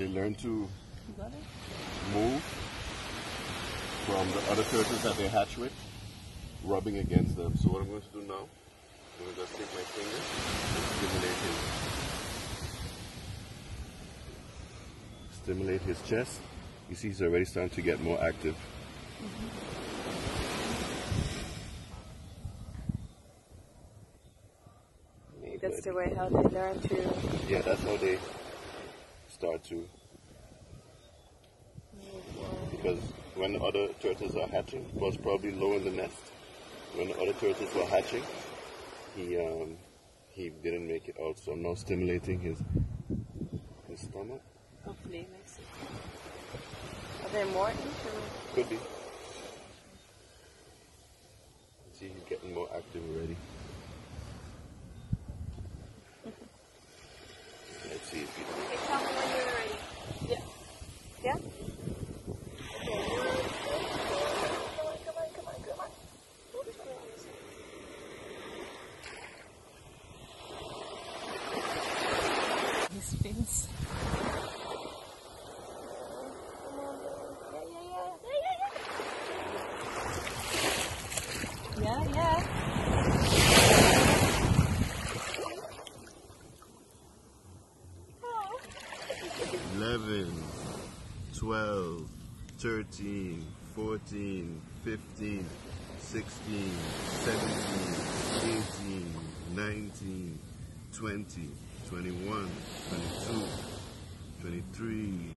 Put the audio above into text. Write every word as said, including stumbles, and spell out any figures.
they learn to move from the other turtles that they hatch with, rubbing against them. So what I'm going to do now, I'm going to just take my finger and stimulate his, stimulate his chest. You see he's already starting to get more active. Mm-hmm. That's the way how they learn to... Yeah, that's how they start to... Because when the other turtles are hatching, it was probably low in the nest. When the other turtles were hatching, he um, he didn't make it out. So I'm now stimulating his his stomach. Hopefully it makes it. Are there more into? Could be. See, he's getting more active already. Let's see if he... Okay, tell me when you're ready. Yeah. Yeah? His fins. Yeah, yeah. eleven, twelve, thirteen, fourteen, fifteen, sixteen, seventeen, eighteen, nineteen, twenty, twenty-one, twenty-two, twenty-three.